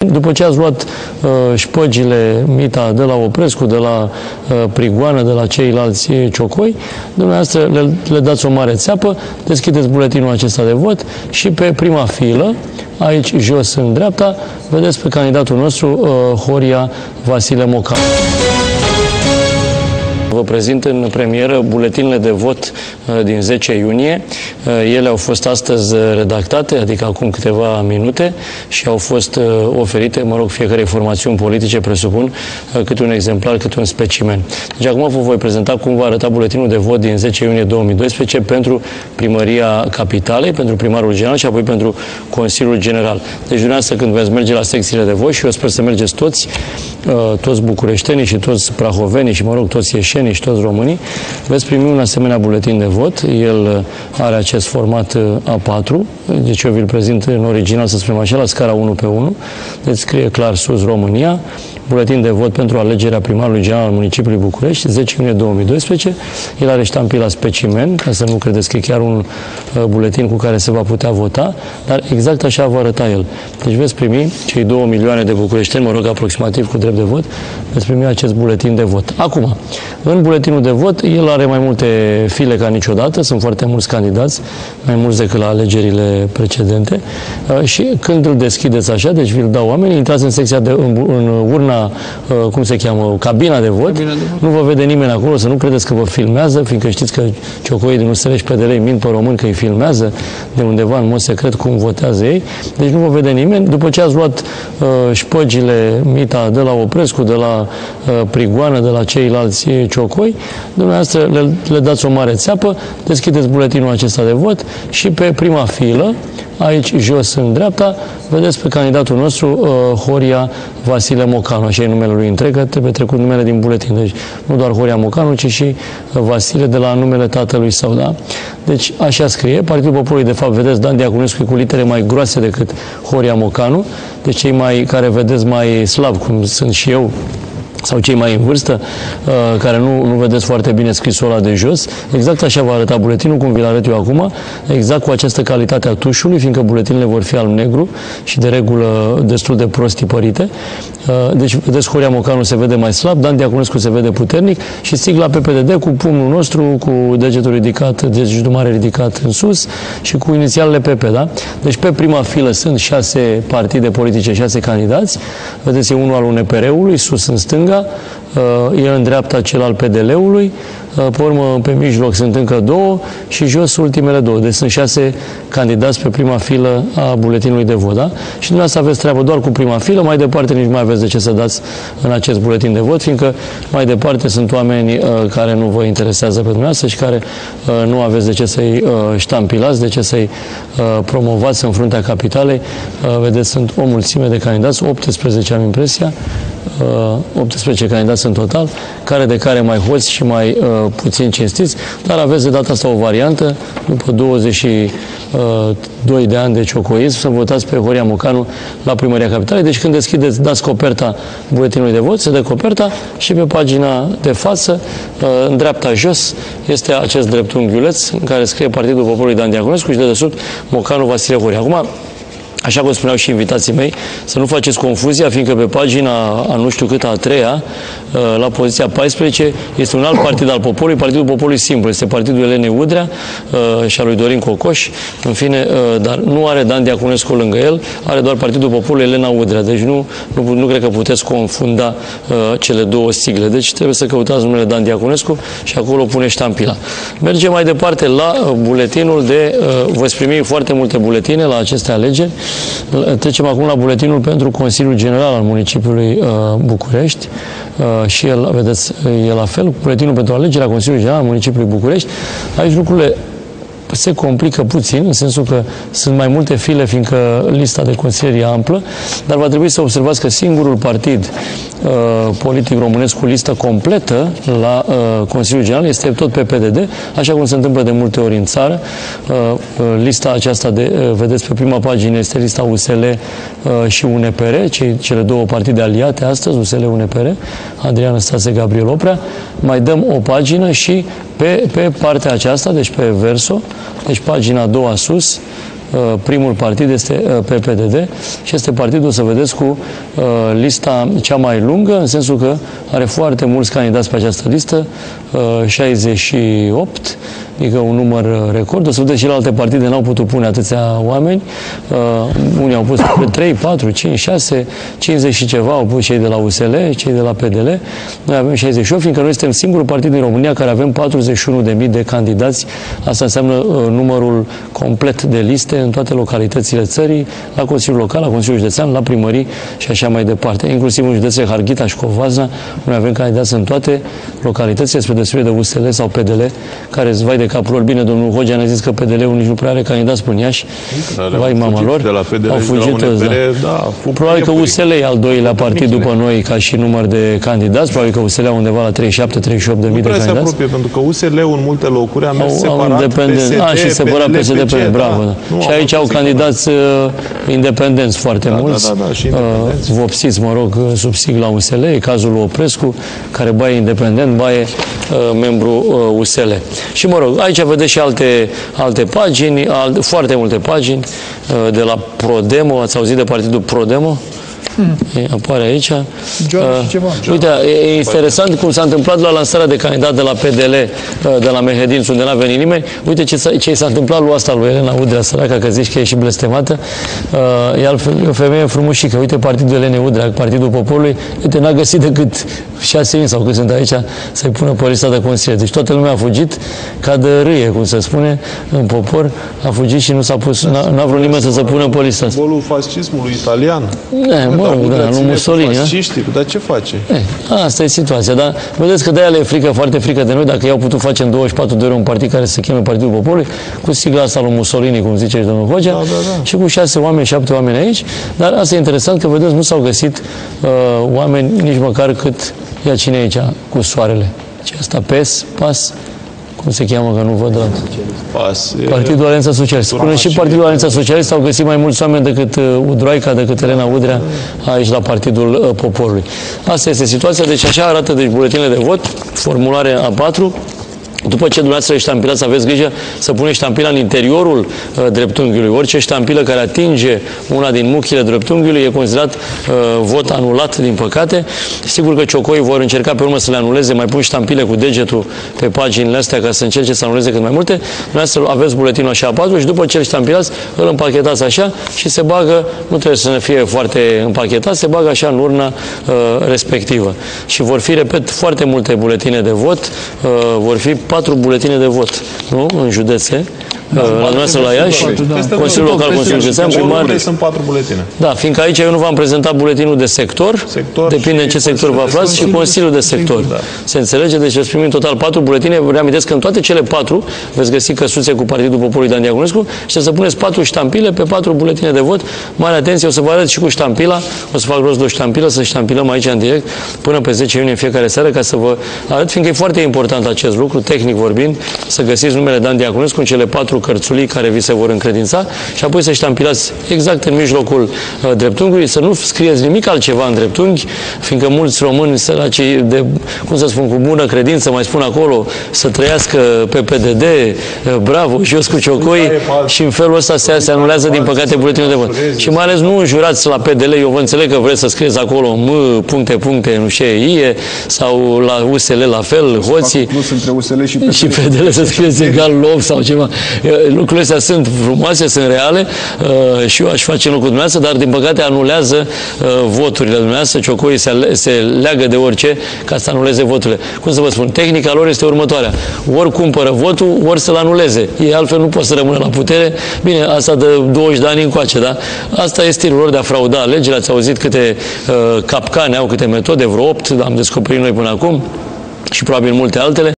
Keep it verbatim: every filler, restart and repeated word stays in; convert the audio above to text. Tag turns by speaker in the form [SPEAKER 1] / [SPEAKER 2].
[SPEAKER 1] După ce ați luat uh, șpăgile, mita de la Oprescu, de la uh, Prigoană, de la ceilalți ciocoi, dumneavoastră le, le dați o mare țeapă, deschideți buletinul acesta de vot și pe prima filă, aici jos în dreapta, vedeți pe candidatul nostru, uh, Horia Vasile Mocanu. Vă prezint în premieră buletinele de vot din zece iunie. Ele au fost astăzi redactate, adică acum câteva minute, și au fost oferite, mă rog, fiecare formațiuni politice, presupun, câte un exemplar, câte un specimen. Deci acum vă voi prezenta cum va arăta buletinul de vot din zece iunie două mii doisprezece pentru Primăria Capitalei, pentru Primarul General și apoi pentru Consiliul General. Deci dumneavoastră, când veți merge la secțiile de vot, și eu sper să mergeți toți, toți bucureștenii și toți prahovenii și, mă rog, toți ieșenii și toți românii, veți primi un asemenea buletin de vot. El are acest format A patru, deci eu vi-l prezint în original, să spunem așa, la scara unu pe unu. Deci scrie clar sus România, buletin de vot pentru alegerea primarului general al municipiului București, zece iunie două mii doisprezece. El are ștampila specimen, ca să nu credeți că e chiar un uh, buletin cu care se va putea vota, dar exact așa va arăta el. Deci veți primi, cei două milioane de bucureșteni, mă rog, aproximativ cu drept de vot, veți primi acest buletin de vot. Acum, în buletinul de vot, el are mai multe file ca niciodată, sunt foarte mulți candidați, mai mulți decât la alegerile precedente, uh, și când îl deschideți așa, deci vi-l dau oamenii, intrați în secția de, în, în urna, cum se cheamă, cabina de vot, cabina de vot. Nu vă vede nimeni acolo, să nu credeți că vă filmează, fiindcă știți că ciocoii din U S L și P D L mint pe români că îi filmează de undeva în mod secret cum votează ei. Deci nu vă vede nimeni. După ce ați luat uh, șpăgile, mita de la Oprescu, de la uh, Prigoană, de la ceilalți ciocoi, dumneavoastră le, le dați o mare țeapă, deschideți buletinul acesta de vot și pe prima filă, aici jos în dreapta, vedeți pe candidatul nostru, uh, Horia Vasile Mocanu, așa e numele lui întreg, că trebuie trecut numele din buletin. Deci nu doar Horia Mocanu, ci și uh, Vasile de la numele tatălui său, da? Deci așa scrie. Partidul Poporului, de fapt, vedeți, Dan Diaconescu cu litere mai groase decât Horia Mocanu. Deci cei mai, care vedeți mai slab, cum sunt și eu, sau cei mai în vârstă, uh, care nu, nu vedeți foarte bine scrisul ăla de jos, exact așa va arăta buletinul, cum vi-l arăt eu acum, exact cu această calitate a tușului, fiindcă buletinele vor fi alb-negru și de regulă destul de prost tipărite. Uh, deci, vedeți, Horia Mocanu se vede mai slab, Dan Diaconescu se vede puternic și sigla P P D D cu pumnul nostru, cu degetul ridicat, degetul mare ridicat în sus și cu inițialele P P, da? Deci pe prima filă sunt șase partide politice, șase candidați. Vedeți, e unul al U N P R-ului, sus în stânga, e în dreapta cel al P D L-ului, pe urmă pe mijloc sunt încă două și jos ultimele două. Deci sunt șase candidați pe prima filă a buletinului de vot, da? Și dumneavoastră aveți treabă doar cu prima filă, mai departe nici mai aveți de ce să dați în acest buletin de vot, fiindcă mai departe sunt oameni uh, care nu vă interesează pe dumneavoastră și care uh, nu aveți de ce să-i uh, ștampilați, de ce să-i uh, promovați în fruntea capitalei. Uh, vedeți, sunt o mulțime de candidați, optsprezece am impresia, uh, optsprezece candidați în total, care de care mai hoți și mai uh, puțin cinstiți, dar aveți de data asta o variantă, după douăzeci și doi de ani de ciocoism, să votați pe Horia Mocanu la Primăria Capitalei. Deci când deschideți, dați coperta buletinului de vot, se dă coperta și pe pagina de față, în dreapta jos, este acest dreptunghiuleț în care scrie Partidul Poporului Dan Diaconescu și de desubt Mocanu Vasile Horia. Acum, așa cum spuneau și invitații mei, să nu faceți confuzia, fiindcă pe pagina a nu știu cât, a treia, la poziția paisprezece, este un alt partid al poporului, Partidul Poporului simplu, este Partidul Elenei Udrea și al lui Dorin Cocoș, în fine, dar nu are Dan Diaconescu lângă el, are doar Partidul Poporului Elena Udrea, deci nu, nu, nu cred că puteți confunda cele două sigle, deci trebuie să căutați numele Dan Diaconescu și acolo pune ștampila. Mergem mai departe la buletinul de, veți primi foarte multe buletine la aceste alegeri. Trecem acum la buletinul pentru Consiliul General al municipiului uh, București uh, și el, vedeți, e la fel, buletinul pentru alegerea Consiliului General al municipiului București. Aici lucrurile se complică puțin, în sensul că sunt mai multe file, fiindcă lista de consilieri e amplă, dar va trebui să observați că singurul partid uh, politic românesc cu listă completă la uh, Consiliul General este tot P P D D, așa cum se întâmplă de multe ori în țară. Uh, uh, lista aceasta, de, uh, vedeți pe prima pagină, este lista U S L uh, și U N P R, cei, cele două partide aliate astăzi, U S L U N P R, Adrian Năstase, Gabriel Oprea. Mai dăm o pagină și pe, pe partea aceasta, deci pe verso, deci pagina a doua sus, primul partid este P P D D și este partidul, să vedeți, cu lista cea mai lungă, în sensul că are foarte mulți candidați pe această listă, șaizeci și opt, adică un număr record. O să vedeți și la alte partide n-au putut pune atâția oameni. Uh, unii au pus trei, patru, cinci, șase, cincizeci și ceva au pus cei de la U S L, cei de la P D L. Noi avem șaizeci și opt, fiindcă noi suntem singurul partid din România care avem patruzeci și unu de mii de candidați. Asta înseamnă uh, numărul complet de liste în toate localitățile țării, la Consiliul Local, la Consiliul Județean, la primării și așa mai departe. Inclusiv în județele Harghita și Covasna, noi avem candidați în toate localitățile, spre deosebire de U S L sau P D L, care îți vai de capul lor. Bine, domnul Hogea ne-a zis că P D L-ul nici nu prea are candidați până Iași. Vai mama lor.
[SPEAKER 2] De la P D L,
[SPEAKER 1] au fugit toți, da. Da,
[SPEAKER 2] probabil
[SPEAKER 1] că U S L e al doilea partid după noi ca și număr de candidați. Probabil că U S L undeva la treizeci și șapte treizeci și opt de mii de candidați.
[SPEAKER 2] Nu prea se apropie, pentru că U S L-ul în multe locuri a mers separat, P S D,
[SPEAKER 1] a, și separat P S D, P D L, bravo. Da. Și aici au candidați uh, independenți foarte da, mulți. Da, da, da, și independenți. Uh, vopsiți, mă rog, sub sigla U S L. E cazul lui Oprescu, care baie independent, baie uh, membru uh, U S L. Și, mă rog, aici vedeți și alte, alte pagini, alte, foarte multe pagini uh, de la Prodemo. Ați auzit de partidul Prodemo? Hmm. Apare aici. Uh, uite, e interesant cum s-a întâmplat la lansarea de candidat de la P D L, uh, de la Mehedinț, unde n-a venit nimeni. Uite ce, ce s-a întâmplat lui asta, lui Elena Udrea, săraca, că zici că e și blestemată. Uh, e altfel, e o femeie frumușică. Uite partidul Elena Udrea, Partidul Poporului. Uite, n-a găsit decât șase ani sau cât sunt aici să-i pună pe lista de consilieri. Deci toată lumea a fugit ca de râie, cum se spune, în popor. A fugit și nu s-a pus, n-a vrut nimeni să se pună pe lista asta.
[SPEAKER 2] Golul fascismului italian.
[SPEAKER 1] Ne, mă rog, da, lui Mussolini,
[SPEAKER 2] fasciștii, dar ce face?
[SPEAKER 1] E, asta e situația, dar vedeți că de-aia le e frică, foarte frică de noi, dacă i-au putut face în douăzeci și patru de ore un partid care se cheme Partidul Poporului, cu sigla asta lui Mussolini, cum zice și domnul Hogea, da, da, da. Și cu șase oameni, șapte oameni aici, dar asta e interesant că, vedeți, nu s-au găsit uh, oameni nici măcar cât, ia cine e aici, cu soarele. Ce asta, P E S, P A S, cum se cheamă, că nu văd la...
[SPEAKER 2] Pas,
[SPEAKER 1] Partidul Alianța Socialistă. Până și Partidul Alianța Socialistă au găsit mai mulți oameni decât uh, Udroica, decât Elena Udrea aici la Partidul uh, Poporului. Asta este situația. Deci așa arată deci, buletinele de vot, formulare A patru. După ce dumneavoastră ștampilați, aveți grijă să puneți ștampila în interiorul uh, dreptunghiului. Orice ștampilă care atinge una din muchile dreptunghiului e considerat uh, vot anulat, din păcate. Sigur că ciocoii vor încerca pe urmă să le anuleze, mai pun ștampile cu degetul pe paginile astea ca să încerce să anuleze cât mai multe. Dumneavoastră aveți buletinul așa A patru și după ce îl ștampilați, îl împachetați așa și se bagă, nu trebuie să ne fie foarte împachetat, se bagă așa în urna uh, respectivă. Și vor fi, repet, foarte multe buletine de vot, uh, vor fi patru buletine de vot, nu? În județe. Da, la noastră la Iași, da. Consiliul Local, Consiliul Județean, primar.
[SPEAKER 2] Sunt patru buletine.
[SPEAKER 1] Da, fiindcă aici eu nu v-am prezentat buletinul de sector, sector depinde în ce sector vă aflați, și Consiliul de sector. Da. Se înțelege? Deci veți primi în total patru buletine. Vă reamintesc că în toate cele patru veți găsi căsuțe cu Partidul Poporului Dan Diaconescu și să puneți patru ștampile pe patru buletine de vot. Mare atenție, o să vă arăt și cu ștampila, o să fac rost de o ștampilă, să ștampilăm aici în direct până pe zece iunie în fiecare seară, ca să vă arăt, fiindcă e foarte important acest lucru, tehnic vorbind, să găsiți numele Dan Diaconescu în cele patru cărțulii care vi se vor încredința și apoi să ștampilați exact în mijlocul uh, dreptunghiului, să nu scrieți nimic altceva în dreptunghi, fiindcă mulți români săraci de, cum să spun, cu bună credință mai spun acolo să trăiască pe P D D, uh, bravo, și eu cu ciocoi, și în felul ăsta se, se anulează din păcate buletinul de vot. Și mai ales nu jurați la P D L, eu vă înțeleg că vreți să scrieți acolo M, puncte, puncte, nu știu, I, sau la U S L la fel, hoții,
[SPEAKER 3] nu sunt între U S L și P D L,
[SPEAKER 1] și P D L să scrieți egal loc sau ceva. Lucrurile astea sunt frumoase, sunt reale uh, și eu aș face în locul dumneavoastră, dar din păcate anulează uh, voturile dumneavoastră. Ciocoii se, se leagă de orice ca să anuleze voturile. Cum să vă spun? Tehnica lor este următoarea. Ori cumpără votul, ori să-l anuleze. Ei altfel nu pot să rămână la putere. Bine, asta de douăzeci de ani încoace, da? Asta e stilul lor de a frauda legile. Ați auzit câte uh, capcane au, câte metode, vreo opt, am descoperit noi până acum și probabil multe altele.